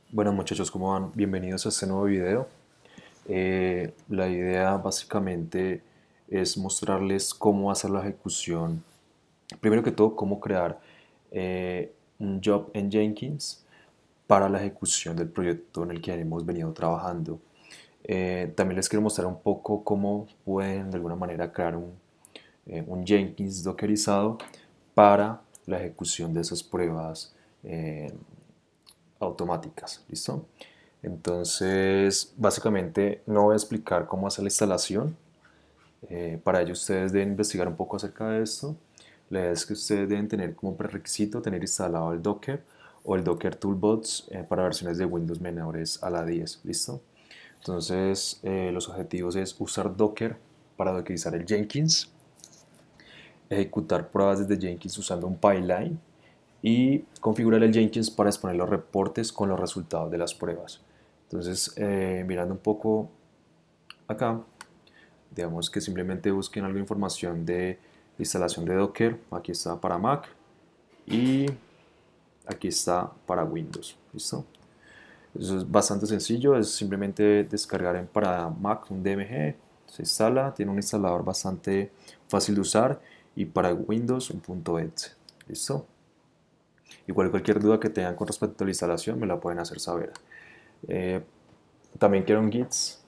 Bueno muchachos, ¿cómo van? Bienvenidos a este nuevo video. La idea básicamente es mostrarles cómo hacer la ejecución. Primero que todo, cómo crear un job en Jenkins para la ejecución del proyecto en el que hemos venido trabajando. También les quiero mostrar un poco cómo pueden de alguna manera crear un Jenkins dockerizado para la ejecución de esas pruebas automáticas, ¿listo? Entonces, básicamente no voy a explicar cómo hacer la instalación. Para ello ustedes deben investigar un poco acerca de esto. La idea es que ustedes deben tener como prerequisito tener instalado el Docker o el Docker Toolbox para versiones de Windows menores a la 10, ¿listo? Entonces, los objetivos es usar Docker para dockerizar el Jenkins, ejecutar pruebas desde Jenkins usando un pipeline y configurar el Jenkins para exponer los reportes con los resultados de las pruebas. Entonces, mirando un poco acá, digamos que simplemente busquen algo de información de instalación de Docker. Aquí está para Mac y aquí está para Windows. ¿Listo? Eso es bastante sencillo, es simplemente descargar para Mac un DMG, se instala, tiene un instalador bastante fácil de usar y para Windows un .exe. ¿Listo? Igual cualquier duda que tengan con respecto a la instalación me la pueden hacer saber. Eh, También quiero un Git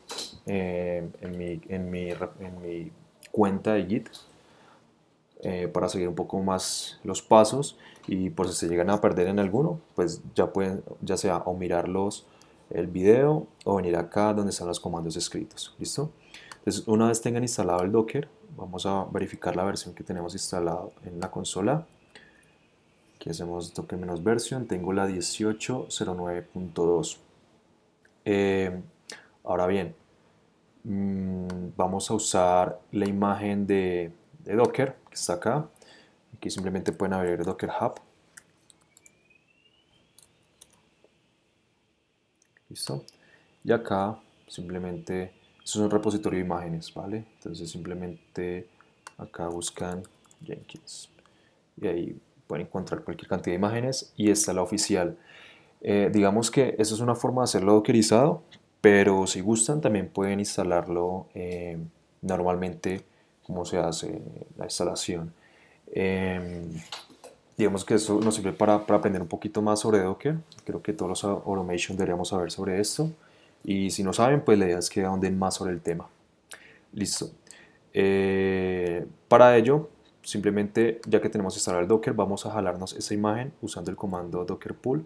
en mi cuenta de Git para seguir un poco más los pasos y por si se llegan a perder en alguno, pues ya pueden, ya sea o mirarlos el video o venir acá donde están los comandos escritos. ¿Listo? Entonces, una vez tengan instalado el Docker, vamos a verificar la versión que tenemos instalado en la consola. Aquí hacemos docker menos version, tengo la 1809.2. Ahora bien, vamos a usar la imagen de Docker que está acá. Aquí simplemente pueden abrir Docker Hub. ¿Listo? Y acá simplemente, esto es un repositorio de imágenes, ¿vale? Entonces simplemente acá buscan Jenkins. Y ahí pueden encontrar cualquier cantidad de imágenes y esta es la oficial. Digamos que esa es una forma de hacerlo dockerizado, pero si gustan también pueden instalarlo normalmente como se hace la instalación. Eh, digamos que eso nos sirve para aprender un poquito más sobre Docker. Creo que todos los automation deberíamos saber sobre esto. Y si no saben, pues la idea es que ahonden más sobre el tema. Listo. Para ello, simplemente ya que tenemos instalado el Docker, vamos a jalarnos esa imagen usando el comando docker pull.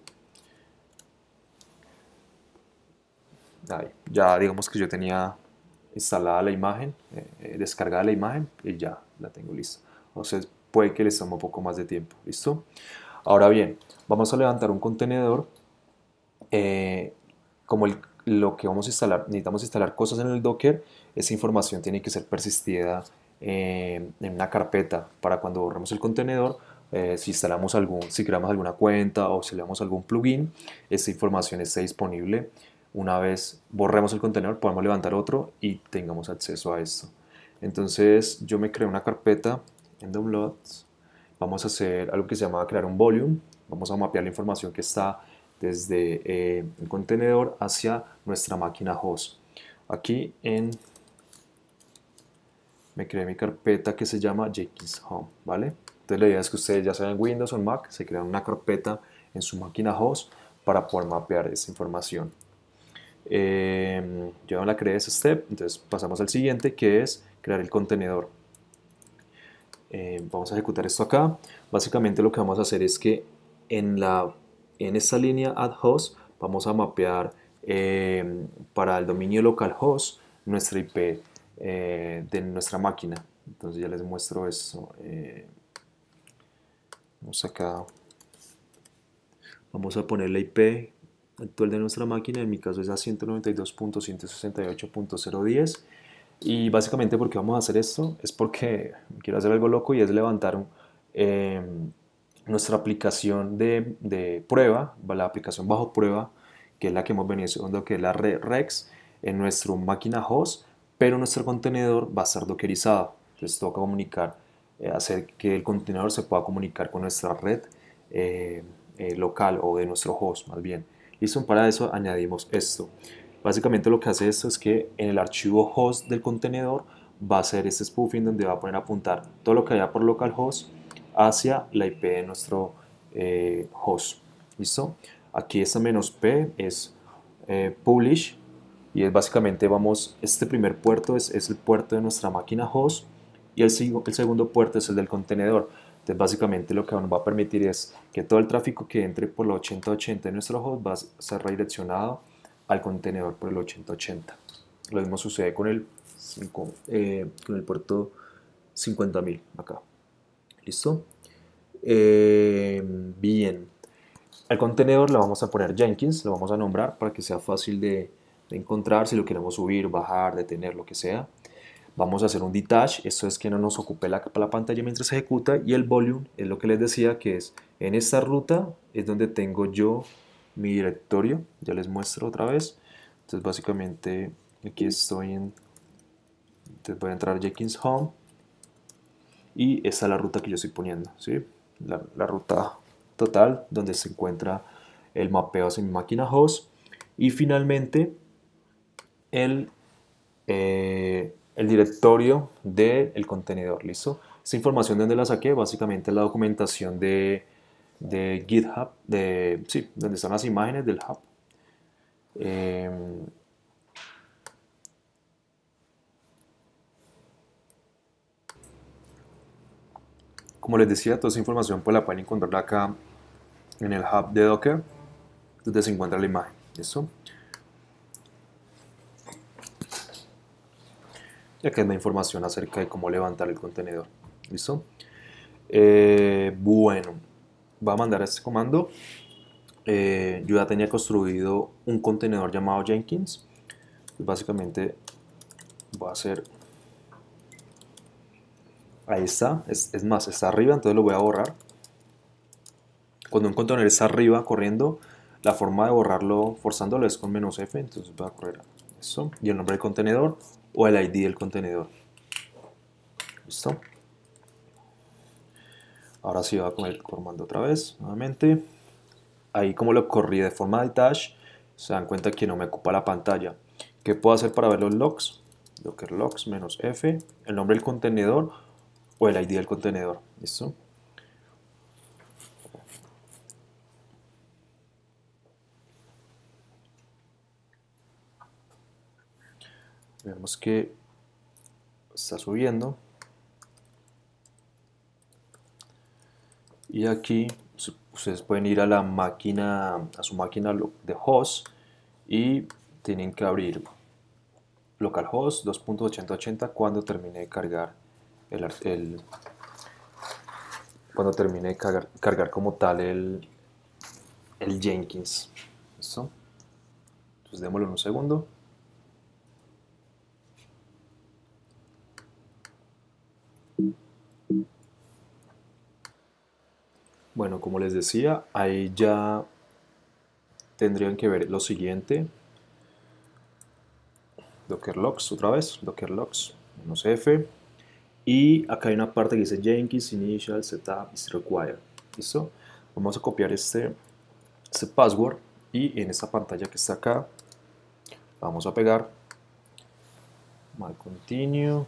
Ahí, ya digamos que yo tenía instalada la imagen, descargada la imagen y ya la tengo lista. Entonces puede que les tome un poco más de tiempo. ¿Listo? Ahora bien, vamos a levantar un contenedor. eh, Como lo que vamos a instalar, necesitamos instalar cosas en el Docker, esa información tiene que ser persistida en una carpeta para cuando borremos el contenedor. Si creamos alguna cuenta o si le damos algún plugin, esa información esté disponible. Una vez borremos el contenedor, podemos levantar otro y tengamos acceso a esto. Entonces, yo me creo una carpeta en Downloads. Vamos a hacer algo que se llama crear un volume. Vamos a mapear la información que está desde el contenedor hacia nuestra máquina host. Aquí me creé mi carpeta que se llama Jenkins Home, ¿vale? Entonces la idea es que ustedes ya sean en Windows o en Mac, se crean una carpeta en su máquina host para poder mapear esa información. Yo la creé ese step, entonces pasamos al siguiente que es crear el contenedor. Vamos a ejecutar esto acá. Básicamente lo que vamos a hacer es que en esta línea add host vamos a mapear para el dominio localhost nuestra IP de nuestra máquina. Entonces ya les muestro esto. Vamos acá, vamos a poner la IP actual de nuestra máquina. En mi caso es a 192.168.010. Y básicamente, ¿por qué vamos a hacer esto? Es porque quiero hacer algo loco y es levantar eh, nuestra aplicación de prueba, la aplicación bajo prueba, que es la que hemos venido usando, que es la red Rex, en nuestra máquina host, pero nuestro contenedor va a estar dockerizado. Entonces toca comunicar, hacer que el contenedor se pueda comunicar con nuestra red local o de nuestro host, más bien. Listo, para eso añadimos esto. Básicamente lo que hace esto es que en el archivo host del contenedor va a hacer este spoofing donde va a poner a apuntar todo lo que haya por localhost hacia la IP de nuestro host. ¿Listo? Aquí esta "-p" es publish y es básicamente este primer puerto es el puerto de nuestra máquina host y el segundo puerto es el del contenedor. Entonces básicamente lo que nos va a permitir es que todo el tráfico que entre por la 8080 de nuestro host va a ser redireccionado al contenedor por el 8080. Lo mismo sucede con el puerto 50.000 acá. ¿Listo? Bien. Al contenedor le vamos a poner Jenkins, lo vamos a nombrar para que sea fácil de encontrar si lo queremos subir, bajar, detener, lo que sea. Vamos a hacer un detach, esto es que no nos ocupe la pantalla mientras se ejecuta, y el volume es lo que les decía, que es en esta ruta es donde tengo yo mi directorio. Ya les muestro otra vez. Entonces básicamente aquí estoy entonces voy a entrar a Jenkins Home y esta es la ruta que yo estoy poniendo, ¿sí? La ruta total donde se encuentra el mapeo hacia mi máquina host y finalmente el directorio del contenedor. ¿Listo? Esta información, ¿de dónde la saqué? Básicamente la documentación de GitHub, sí, donde están las imágenes del hub. Como les decía, toda esa información pues la pueden encontrar acá en el hub de Docker, donde se encuentra la imagen. ¿Listo? Y acá hay más información acerca de cómo levantar el contenedor. ¿Listo? Bueno, va a mandar este comando. Yo ya tenía construido un contenedor llamado Jenkins. Básicamente voy a hacer, ahí está, es más, está arriba, entonces lo voy a borrar. Cuando un contenedor está arriba corriendo, la forma de borrarlo forzándolo es con "-f", entonces voy a correr eso, y el nombre del contenedor o el ID del contenedor. ¿Listo? Ahora sí va con el comando otra vez, nuevamente. Ahí como lo corrí de forma de dash, se dan cuenta que no me ocupa la pantalla. ¿Qué puedo hacer para ver los logs? Docker logs "-f", el nombre del contenedor o el ID del contenedor. ¿Listo? Vemos que está subiendo. Y aquí ustedes pueden ir a la máquina, a su máquina de host y tienen que abrir localhost 2.8080 cuando termine de cargar cuando termine de cargar como tal el Jenkins. ¿Listo? Entonces démosle un segundo. Bueno, como les decía, ahí ya tendrían que ver lo siguiente. Docker logs otra vez, docker logs "-f", y acá hay una parte que dice Jenkins initial setup is required. ¿Listo? Vamos a copiar este password y en esta pantalla que está acá vamos a pegar my continue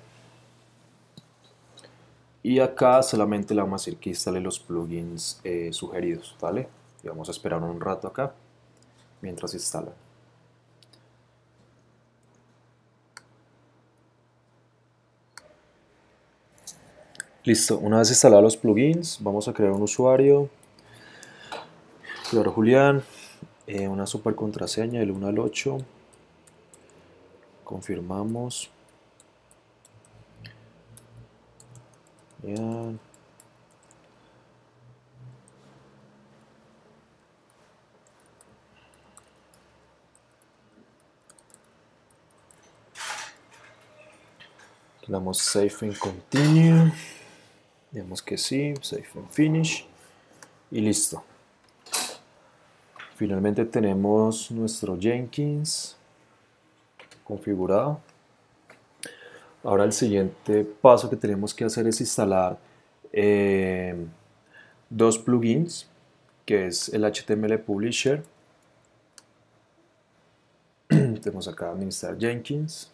y acá solamente le vamos a decir que instale los plugins sugeridos, ¿vale? Y vamos a esperar un rato acá mientras instala. Listo, una vez instalados los plugins, vamos a crear un usuario. Claro, Julián, una super contraseña del 1 al 8. Confirmamos. Bien. Le damos save and continue. Digamos que sí, save and finish. Y listo. Finalmente tenemos nuestro Jenkins configurado. Ahora el siguiente paso que tenemos que hacer es instalar dos plugins, que es el HTML Publisher Tenemos acá administrar Jenkins.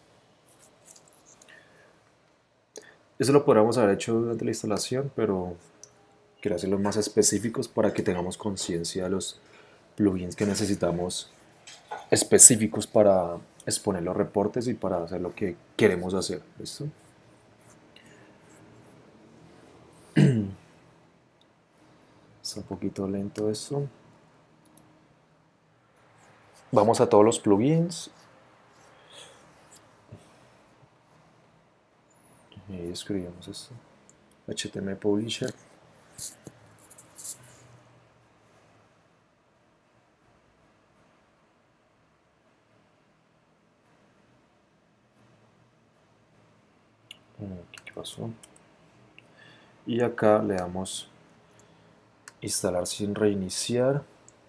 Eso lo podríamos haber hecho durante la instalación, pero quiero hacerlo más específicos para que tengamos conciencia de los plugins que necesitamos específicos para exponer los reportes y para hacer lo que queremos hacer. ¿Listo? Está un poquito lento eso. Vamos a todos los plugins. Y escribimos esto. HTML Publisher. ¿Qué pasó? Y acá le damos instalar sin reiniciar.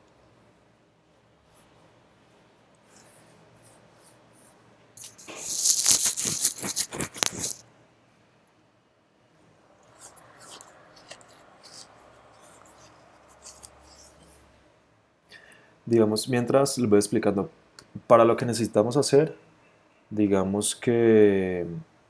Digamos, mientras les voy explicando, para lo que necesitamos hacer, digamos que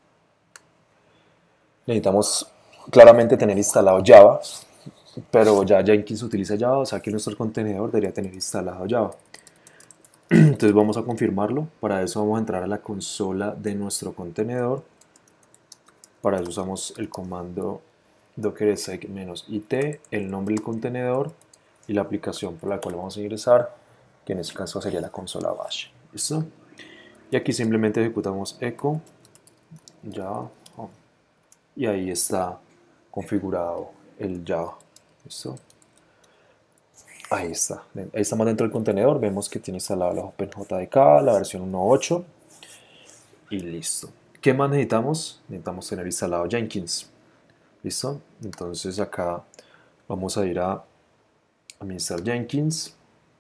necesitamos claramente tener instalado Java, pero ya Jenkins utiliza Java, o sea que nuestro contenedor debería tener instalado Java. Entonces vamos a confirmarlo. Para eso vamos a entrar a la consola de nuestro contenedor. Para eso usamos el comando docker -it, el nombre del contenedor y la aplicación por la cual vamos a ingresar, que en este caso sería la consola bash. ¿Listo? Y aquí simplemente ejecutamos echo Java home. Y ahí está configurado el Java. ¿Listo? Ahí está. Ahí estamos dentro del contenedor. Vemos que tiene instalado la OpenJDK, la versión 1.8. Y listo. ¿Qué más necesitamos? Necesitamos tener instalado Jenkins. ¿Listo? Entonces acá vamos a ir a administrar Jenkins.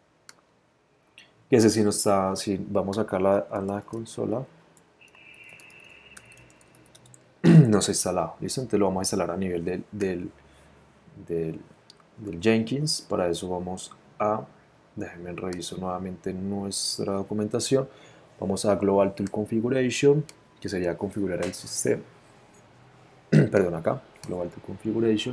Y ese sí no está. Si vamos acá a la consola, no se ha instalado. ¿Listo? Entonces lo vamos a instalar a nivel del Jenkins. Para eso vamos a, déjenme reviso nuevamente nuestra documentación. Vamos a Global Tool Configuration, que sería configurar el sistema. Perdón, acá, Global Tool Configuration.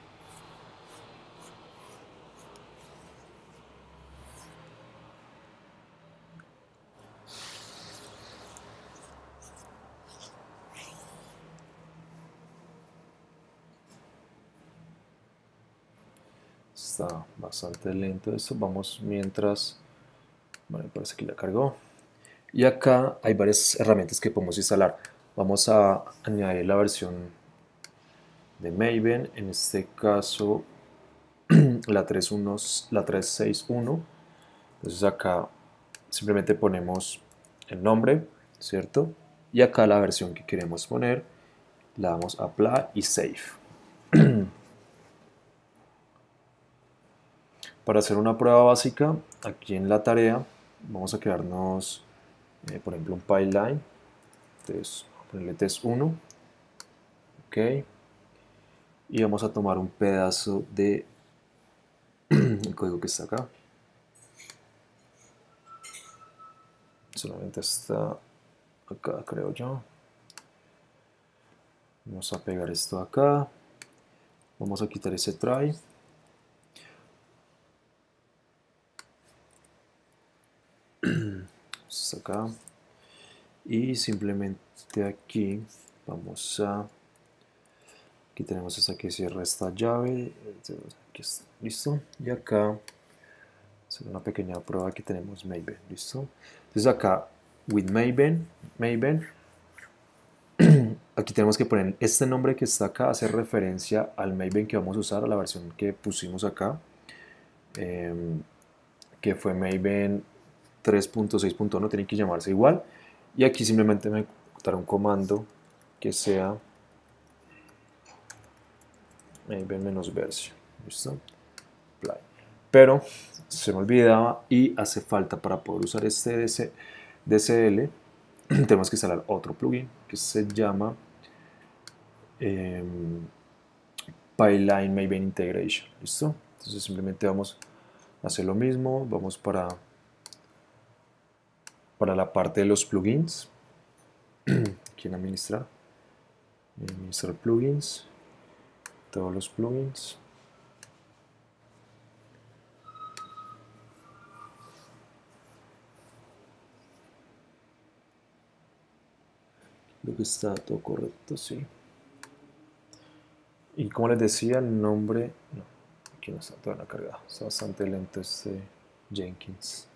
Está bastante lento esto. Vamos mientras. Bueno, parece que ya cargó. Y acá hay varias herramientas que podemos instalar. Vamos a añadir la versión de Maven, en este caso la 361. Entonces acá simplemente ponemos el nombre, ¿cierto? Y acá la versión que queremos poner, la damos a Apply y Save. Para hacer una prueba básica, aquí en la tarea, vamos a crearnos, por ejemplo, un pipeline. Entonces, ponerle test 1. Ok. Y vamos a tomar un pedazo de el código que está acá. Solamente está acá, creo yo. Vamos a pegar esto acá. Vamos a quitar ese try. Está acá. Y simplemente aquí vamos a... Aquí tenemos esta que cierra esta llave. Aquí está, listo. Y acá hacer una pequeña prueba que tenemos Maven. Listo. Entonces acá, with Maven, aquí tenemos que poner este nombre que está acá, hacer referencia al Maven que vamos a usar, a la versión que pusimos acá, que fue Maven 3.6.1, tiene que llamarse igual. Y aquí simplemente me ejecutará un comando que sea Maven-version. ¿Listo? Apply. Pero se me olvidaba y hace falta para poder usar este DSL tenemos que instalar otro plugin que se llama Pipeline Maven Integration. ¿Listo? Entonces simplemente vamos a hacer lo mismo. Vamos para Para la parte de los plugins, ¿quién administrar? Administrar plugins, todos los plugins. Creo que está todo correcto, sí. Y como les decía, el nombre... No, aquí no está toda la cargada. Está bastante lento este Jenkins.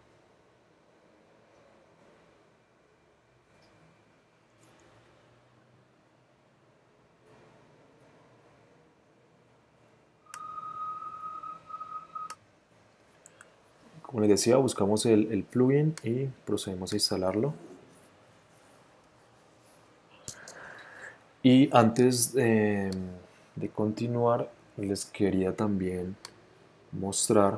Como les decía, buscamos el plugin y procedemos a instalarlo. Y antes de continuar, les quería también mostrar.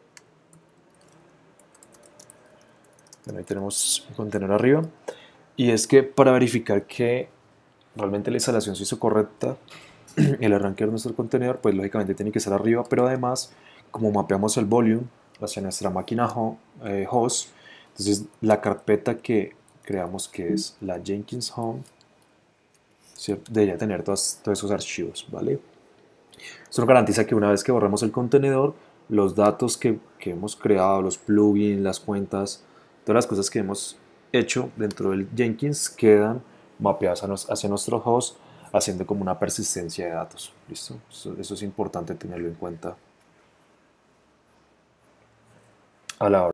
Bueno, ahí tenemos un contenedor arriba. Y es que para verificar que realmente la instalación se hizo correcta, el arranque de nuestro contenedor, pues lógicamente tiene que estar arriba, pero además, como mapeamos el volume hacia nuestra máquina host, entonces la carpeta que creamos, que es la Jenkins Home, ¿cierto? Debería tener todos esos archivos, ¿vale? Esto nos garantiza que una vez que borremos el contenedor, los datos que hemos creado, los plugins, las cuentas, todas las cosas que hemos hecho dentro del Jenkins quedan mapeadas hacia nuestro host, haciendo como una persistencia de datos. ¿Listo? Eso es importante tenerlo en cuenta a la hora